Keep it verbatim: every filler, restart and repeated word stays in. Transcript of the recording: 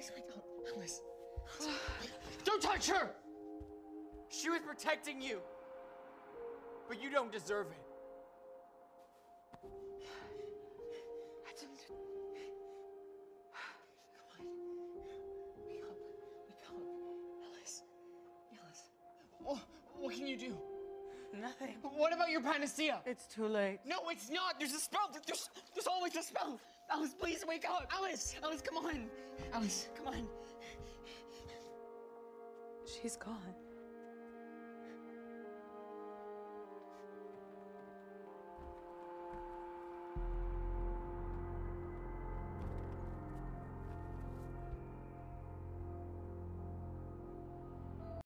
please wake up. Alice. Don't touch her! She was protecting you. But you don't deserve it. I didn't. Come on. Wake up. Wake up. Alice. Alice. What, what can you do? Nothing. What about your panacea? It's too late. No, it's not. There's a spell. There's, there's always a spell. Alice, please wake up. Alice. Alice, come on. Alice, come on. She's gone.